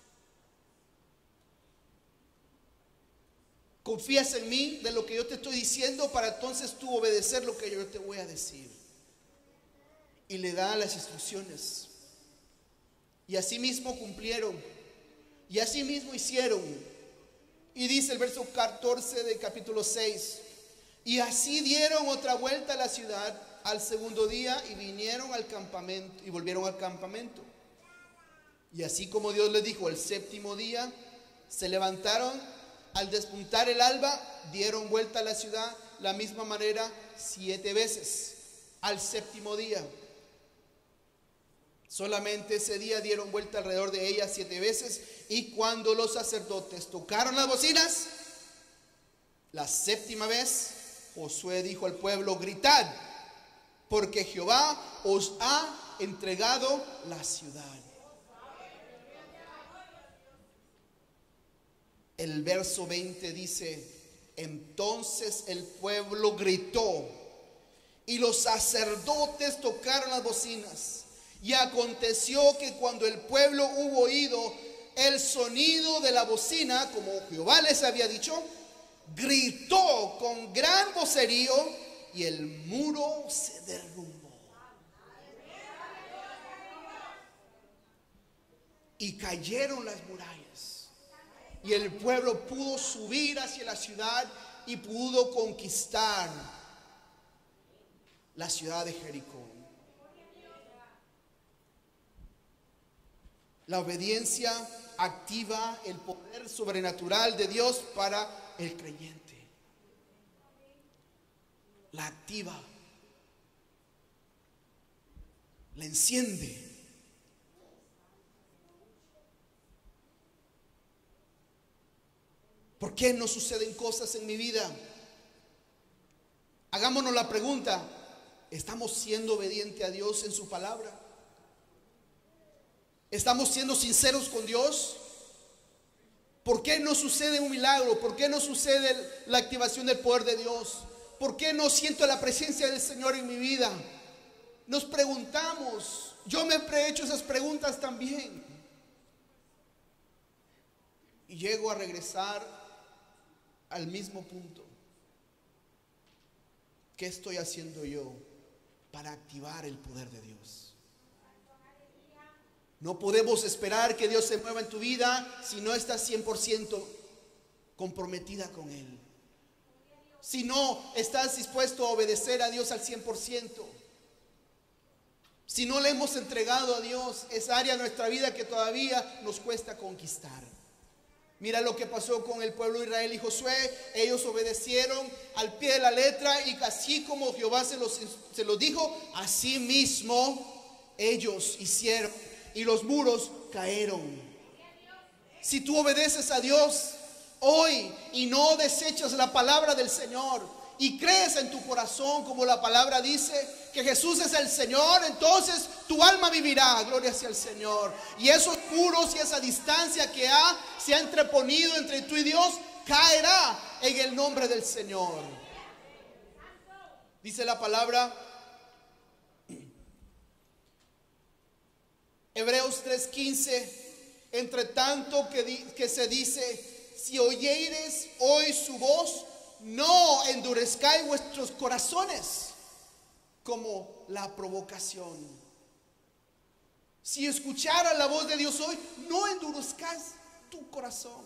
Confías en mí de lo que yo te estoy diciendo para entonces tú obedecer lo que yo te voy a decir. Y le da las instrucciones. Y así mismo cumplieron. Y así mismo hicieron. Y dice el verso catorce del capítulo seis. Y así dieron otra vuelta a la ciudad al segundo día y vinieron al campamento y volvieron al campamento. Y así como Dios les dijo, el séptimo día se levantaron al despuntar el alba, dieron vuelta a la ciudad la misma manera siete veces al séptimo día. Solamente ese día dieron vuelta alrededor de ella siete veces. Y cuando los sacerdotes tocaron las bocinas, la séptima vez, Josué dijo al pueblo, gritad, porque Jehová os ha entregado la ciudad. El verso veinte dice, entonces el pueblo gritó y los sacerdotes tocaron las bocinas. Y aconteció que cuando el pueblo hubo oído el sonido de la bocina, como Jehová les había dicho, gritó con gran vocerío y el muro se derrumbó. Y cayeron las murallas. Y el pueblo pudo subir hacia la ciudad y pudo conquistar la ciudad de Jericó. La obediencia activa el poder sobrenatural de Dios para el creyente. la activa, la enciende. ¿Por qué no suceden cosas en mi vida? Hagámonos la pregunta: ¿estamos siendo obedientes a Dios en su palabra? ¿Estamos siendo sinceros con Dios? ¿Por qué no sucede un milagro? ¿Por qué no sucede la activación del poder de Dios? ¿Por qué no siento la presencia del Señor en mi vida? Nos preguntamos. Yo me he hecho esas preguntas también. Y llego a regresar al mismo punto. ¿Qué estoy haciendo yo para activar el poder de Dios? No podemos esperar que Dios se mueva en tu vida si no estás cien por ciento comprometida con Él. Si no estás dispuesto a obedecer a Dios al cien por ciento. Si no le hemos entregado a Dios esa área de nuestra vida que todavía nos cuesta conquistar. Mira lo que pasó con el pueblo de Israel y Josué. Ellos obedecieron al pie de la letra, y así como Jehová se los, se los dijo, así mismo ellos hicieron, y los muros caeron. Si tú obedeces a Dios hoy y no desechas la palabra del Señor y crees en tu corazón, como la palabra dice, que Jesús es el Señor, entonces tu alma vivirá. Gloria sea al Señor. Y esos muros y esa distancia que ha, se ha entreponido entre tú y Dios caerá en el nombre del Señor. Dice la palabra, Hebreos tres quince: entre tanto que, di, que se dice, si oyereis hoy su voz, no endurezcáis vuestros corazones como la provocación. Si escuchara la voz de Dios hoy, no endurezcas tu corazón.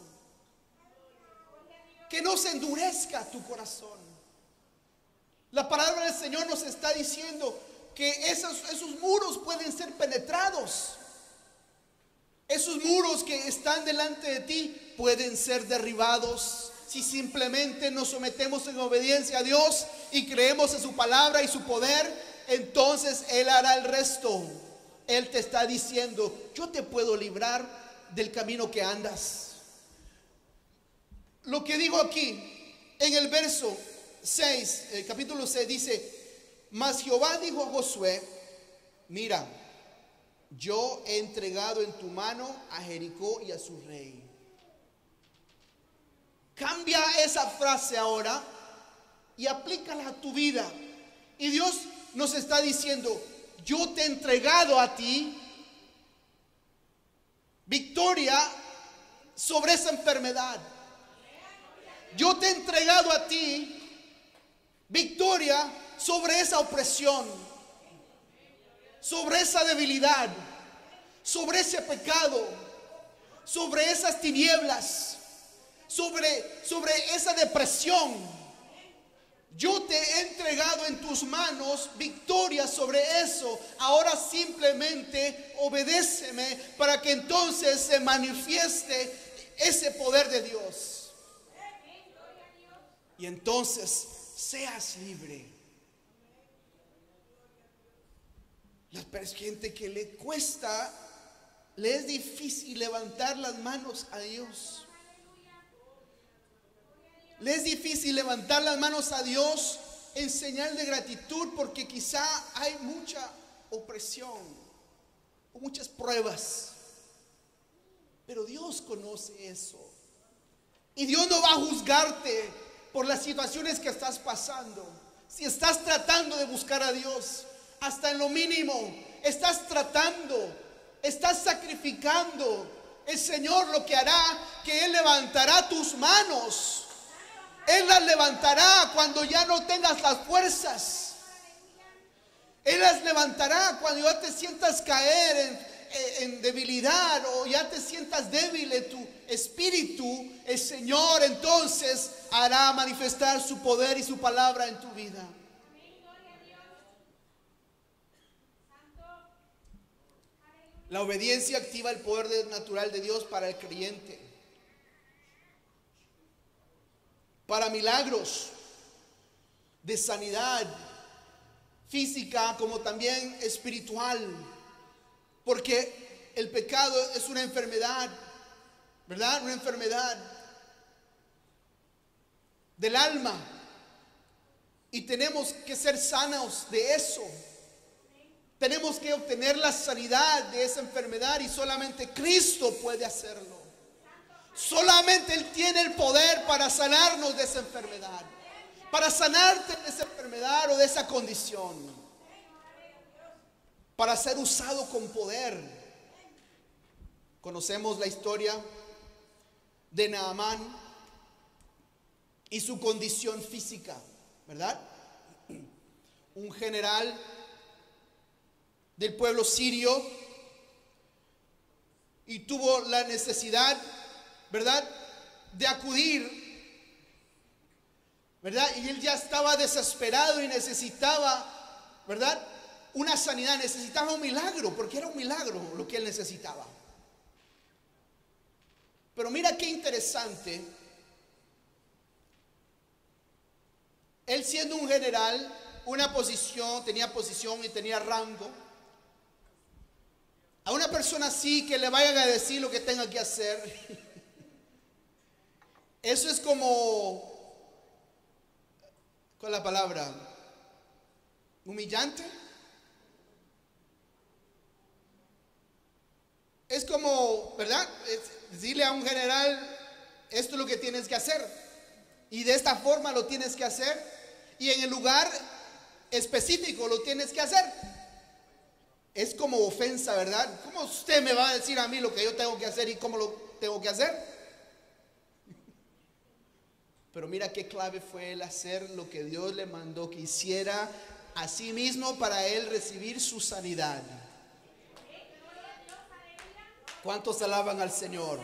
Que no se endurezca tu corazón. La palabra del Señor nos está diciendo que esos, esos muros pueden ser penetrados. Esos muros que están delante de ti pueden ser derribados si simplemente nos sometemos en obediencia a Dios y creemos en su palabra y su poder. Entonces Él hará el resto. Él te está diciendo: yo te puedo librar del camino que andas. Lo que digo aquí en el verso seis, el capítulo seis, dice: mas Jehová dijo a Josué, mira, yo he entregado en tu mano a Jericó y a su rey. Cambia esa frase ahora y aplícala a tu vida. Y Dios nos está diciendo: yo te he entregado a ti victoria sobre esa enfermedad. Yo te he entregado a ti victoria sobre esa opresión, sobre esa debilidad, sobre ese pecado, sobre esas tinieblas, sobre, sobre esa depresión. Yo te he entregado en tus manos victoria sobre eso. Ahora simplemente obedéceme para que entonces se manifieste ese poder de Dios. Y entonces seas libre. La gente que le cuesta, le es difícil levantar las manos a Dios. Le es difícil levantar las manos a Dios en señal de gratitud, porque quizá hay mucha opresión o muchas pruebas. Pero Dios conoce eso. Y Dios no va a juzgarte por las situaciones que estás pasando. Si estás tratando de buscar a Dios, hasta en lo mínimo, estás tratando, estás sacrificando, el Señor lo que hará, que Él levantará tus manos. Él las levantará cuando ya no tengas las fuerzas. Él las levantará cuando ya te sientas caer en, en debilidad, o ya te sientas débil en tu espíritu. El Señor entonces hará manifestar su poder y su palabra en tu vida. La obediencia activa el poder natural de Dios para el creyente. Para milagros, de sanidad física como también espiritual, porque el pecado es una enfermedad, ¿verdad? Una enfermedad del alma, y tenemos que ser sanos de eso. Tenemos que obtener la sanidad de esa enfermedad, y solamente Cristo puede hacerlo. Solamente Él tiene el poder para sanarnos de esa enfermedad, para sanarte de esa enfermedad o de esa condición, para ser usado con poder. Conocemos la historia de Naamán y su condición física, ¿verdad? Un general del pueblo sirio, y tuvo la necesidad, ¿verdad?, de acudir, ¿verdad? Y él ya estaba desesperado y necesitaba, ¿verdad?, una sanidad, necesitaba un milagro, porque era un milagro lo que él necesitaba. Pero mira qué interesante. Él, siendo un general, una posición, tenía posición y tenía rango, a una persona así que le vayan a decir lo que tenga que hacer, eso es como, ¿cuál es la palabra? Humillante. Es como, ¿verdad?, es decirle a un general: esto es lo que tienes que hacer, y de esta forma lo tienes que hacer, y en el lugar específico lo tienes que hacer. Es como ofensa, ¿verdad? ¿Cómo usted me va a decir a mí lo que yo tengo que hacer y cómo lo tengo que hacer? Pero mira qué clave fue el hacer lo que Dios le mandó que hiciera a sí mismo, para él recibir su sanidad. ¿Cuántos alaban al Señor?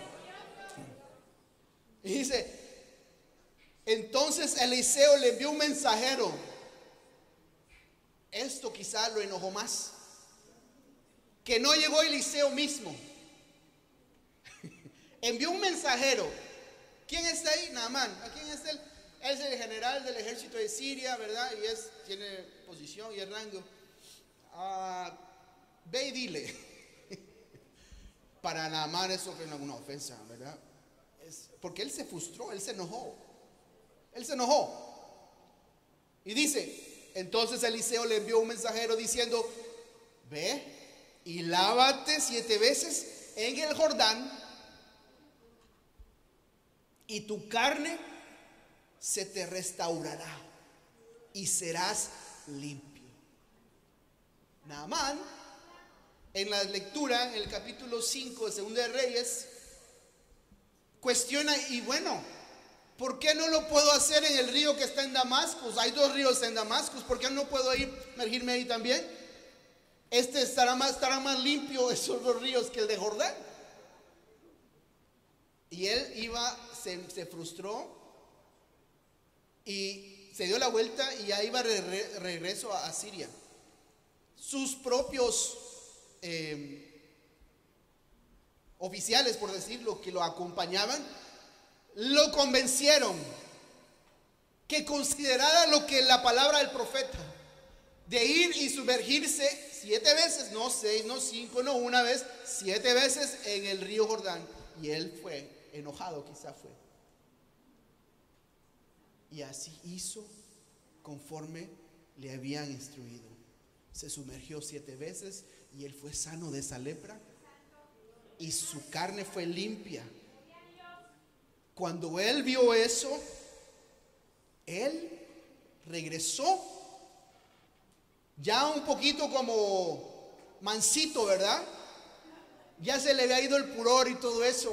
Y dice: entonces Eliseo le envió un mensajero. Esto quizá lo enojó más, que no llegó Eliseo mismo. Envió un mensajero. ¿Quién está ahí? Naamán. ¿A quién es él? Él es el general del ejército de Siria, ¿verdad? Y es, tiene posición y el rango. Uh, ve y dile. Para Naamán eso fue una ofensa, ¿verdad? Es porque él se frustró, él se enojó. Él se enojó. Y dice: entonces Eliseo le envió un mensajero diciendo: ve y lávate siete veces en el Jordán, y tu carne se te restaurará y serás limpio. Naamán, en la lectura, en el capítulo cinco de Segunda de Reyes, cuestiona: y bueno, ¿por qué no lo puedo hacer en el río que está en Damasco? Hay dos ríos en Damasco, ¿por qué no puedo ir, emergirme ahí también? Este estará más, estará más limpio, esos dos ríos, que el de Jordán. Y él iba, se, se frustró y se dio la vuelta, y ya iba de re, regreso a, a Siria. Sus propios eh, oficiales, por decirlo, que lo acompañaban, lo convencieron que considerara lo que la palabra del profeta, de ir y sumergirse siete veces, no seis, no cinco, no una vez, siete veces en el río Jordán. Y él fue enojado, quizá fue. Y así hizo conforme le habían instruido. Se sumergió siete veces y él fue sano de esa lepra, y su carne fue limpia. Cuando él vio eso, él regresó ya un poquito como mansito, ¿verdad? Ya se le había ido el pudor y todo eso,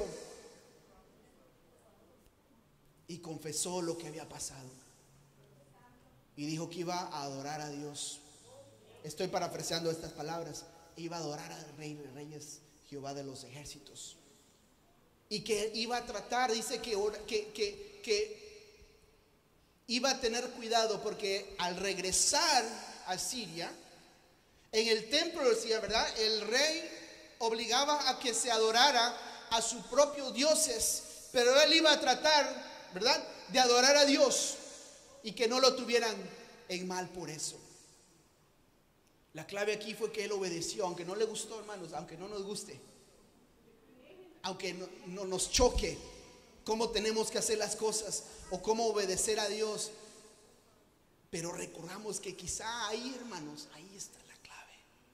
y confesó lo que había pasado, y dijo que iba a adorar a Dios. Estoy parafraseando estas palabras: iba a adorar al Rey de Reyes, Jehová de los ejércitos, y que iba a tratar, dice que, que, que, que iba a tener cuidado, porque al regresar a Siria, en el templo de Siria, ¿verdad?, el rey obligaba a que se adorara a sus propios dioses, pero él iba a tratar, ¿verdad?, de adorar a Dios, y que no lo tuvieran en mal por eso. La clave aquí fue que él obedeció, aunque no le gustó, hermanos, aunque no nos guste, aunque no, no nos choque cómo tenemos que hacer las cosas o cómo obedecer a Dios. Pero recordamos que quizá ahí, hermanos, ahí está la clave.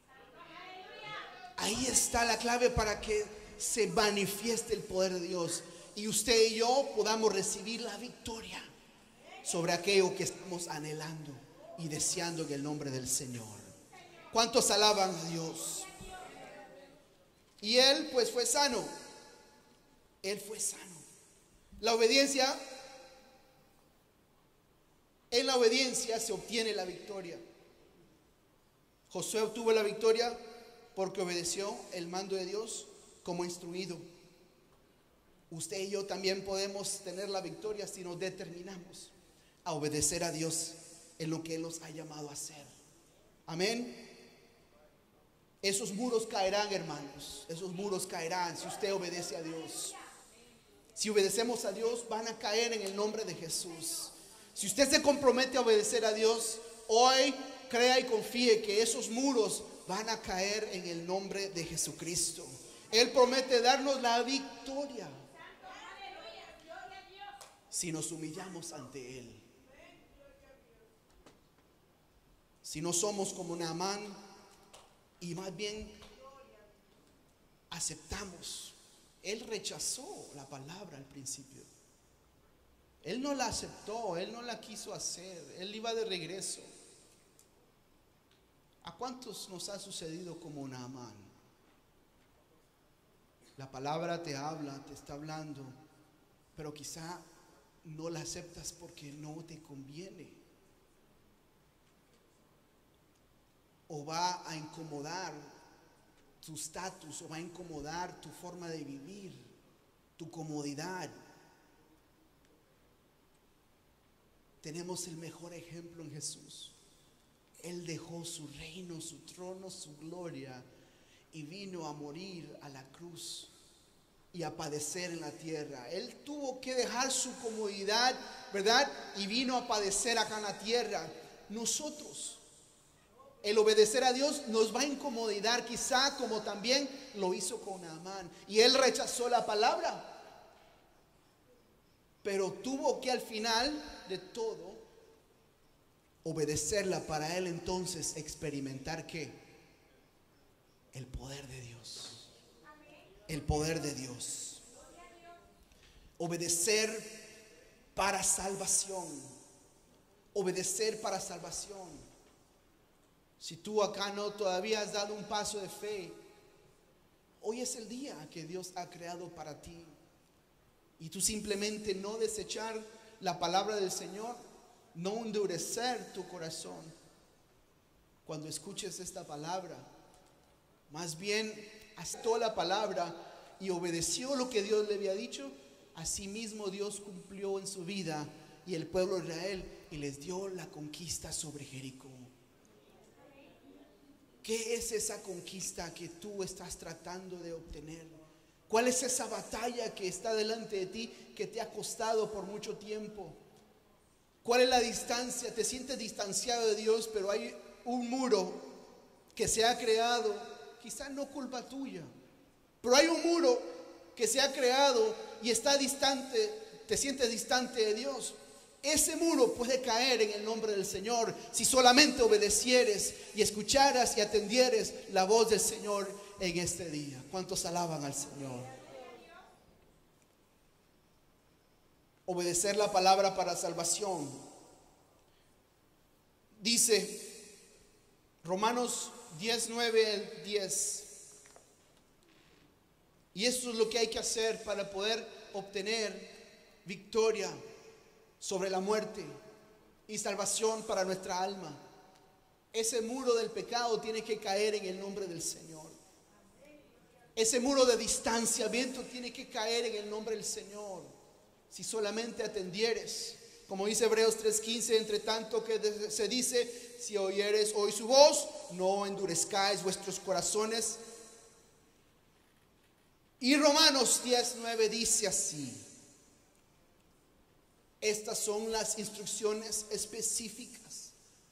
Ahí está la clave para que se manifieste el poder de Dios y usted y yo podamos recibir la victoria sobre aquello que estamos anhelando y deseando en el nombre del Señor. ¿Cuántos alaban a Dios? Y él pues fue sano. Él fue sano. La obediencia, en la obediencia se obtiene la victoria. Josué obtuvo la victoria porque obedeció el mando de Dios como instruido. Usted y yo también podemos tener la victoria si nos determinamos a obedecer a Dios en lo que Él nos ha llamado a hacer. Amén. Esos muros caerán, hermanos. Esos muros caerán si usted obedece a Dios. Si obedecemos a Dios, van a caer en el nombre de Jesús. Si usted se compromete a obedecer a Dios, hoy crea y confíe que esos muros van a caer en el nombre de Jesucristo. Él promete darnos la victoria si nos humillamos ante Él. Si no somos como Naamán y más bien aceptamos. Él rechazó la palabra al principio. Él no la aceptó, él no la quiso hacer, él iba de regreso. ¿A cuántos nos ha sucedido como Naamán? La palabra te habla, te está hablando, pero quizá no la aceptas porque no te conviene. O va a incomodar tu estatus, o va a incomodar tu forma de vivir, tu comodidad. Tenemos el mejor ejemplo en Jesús. Él dejó su reino, su trono, su gloria y vino a morir a la cruz y a padecer en la tierra. Él tuvo que dejar su comodidad, ¿verdad? Y vino a padecer acá en la tierra. Nosotros, el obedecer a Dios nos va a incomodar, quizá como también lo hizo con Naamán. Y él rechazó la palabra, pero tuvo que al final de todo obedecerla para él entonces experimentar ¿qué? El poder de Dios. El poder de Dios. Obedecer para salvación. Obedecer para salvación. Si tú acá no todavía has dado un paso de fe, hoy es el día que Dios ha creado para ti. Y tú simplemente no desechar la palabra del Señor, no endurecer tu corazón cuando escuches esta palabra. Más bien aceptó la palabra y obedeció lo que Dios le había dicho. Asimismo Dios cumplió en su vida y el pueblo de Israel y les dio la conquista sobre Jericó. ¿Qué es esa conquista que tú estás tratando de obtener? ¿Cuál es esa batalla que está delante de ti que te ha costado por mucho tiempo? ¿Cuál es la distancia? Te sientes distanciado de Dios, pero hay un muro que se ha creado, quizá no culpa tuya, pero hay un muro que se ha creado y está distante, te sientes distante de Dios. Ese muro puede caer en el nombre del Señor si solamente obedecieres y escucharas y atendieres la voz del Señor en este día. ¿Cuántos alaban al Señor? Obedecer la palabra para salvación. Dice Romanos diez, nueve al diez. Y esto es lo que hay que hacer para poder obtener victoria sobre la muerte y salvación para nuestra alma. Ese muro del pecado tiene que caer en el nombre del Señor. Ese muro de distanciamiento tiene que caer en el nombre del Señor. Si solamente atendieres, como dice Hebreos tres quince, entre tanto que se dice, si oyeres hoy su voz, no endurezcáis vuestros corazones. Y Romanos diez nueve dice así. Estas son las instrucciones específicas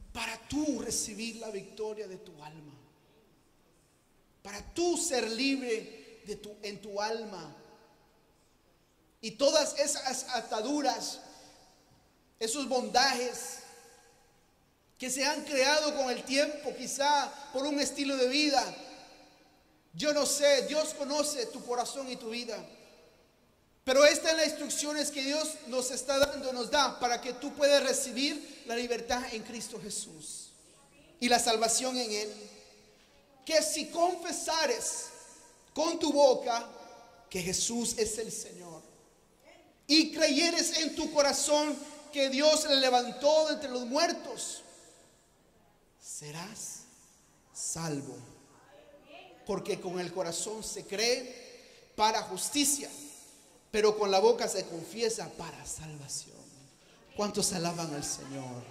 para tú recibir la victoria de tu alma, para tú ser libre de tu, en tu alma. Y todas esas ataduras, esos bondajes que se han creado con el tiempo, quizá por un estilo de vida, yo no sé, Dios conoce tu corazón y tu vida. Pero estas son las instrucciones que Dios nos está dando, nos da para que tú puedas recibir la libertad en Cristo Jesús y la salvación en Él. Que si confesares con tu boca que Jesús es el Señor y creyeres en tu corazón que Dios le levantó de entre los muertos, serás salvo. Porque con el corazón se cree para justicia, pero con la boca se confiesa para salvación. ¿Cuántos alaban al Señor?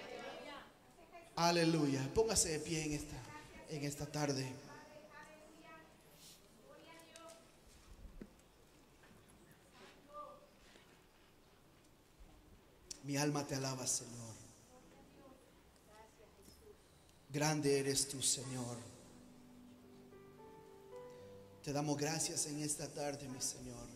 Aleluya. Póngase de pie en esta, en esta tarde. Mi alma te alaba, Señor. Grande eres tú, Señor. Te damos gracias en esta tarde, mi Señor.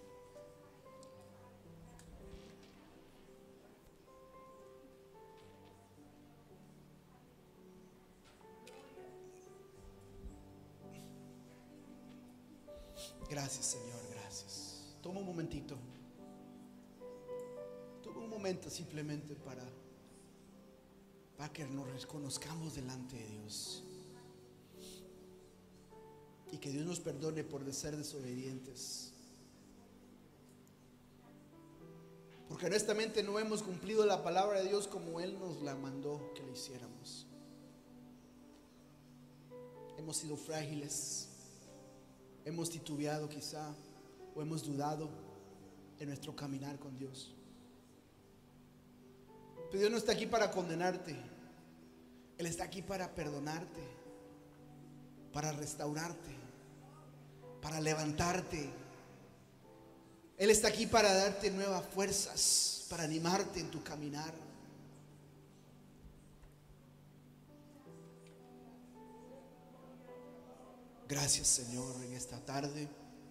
Gracias, Señor, gracias. Toma un momentito. Toma un momento simplemente para, para que nos reconozcamos delante de Dios. Y que Dios nos perdone por ser desobedientes. Porque honestamente no hemos cumplido la palabra de Dios como Él nos la mandó que le hiciéramos. Hemos sido frágiles. Hemos titubeado quizá, o hemos dudado en nuestro caminar con Dios. Pero Dios no está aquí para condenarte. Él está aquí para perdonarte, para restaurarte, para levantarte. Él está aquí para darte nuevas fuerzas, para animarte en tu caminar. Gracias, Señor, en esta tarde.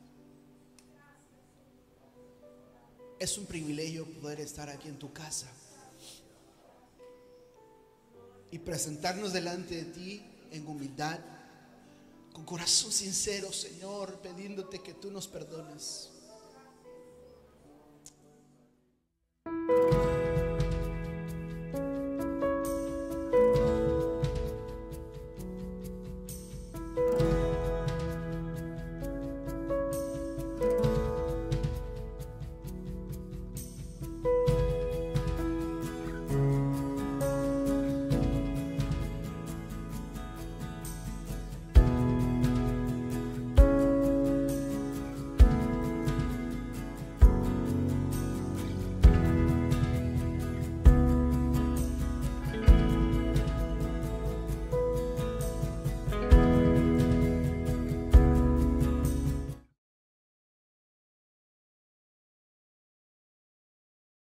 Es un privilegio poder estar aquí en tu casa y presentarnos delante de ti en humildad, con corazón sincero, Señor, pidiéndote que tú nos perdones.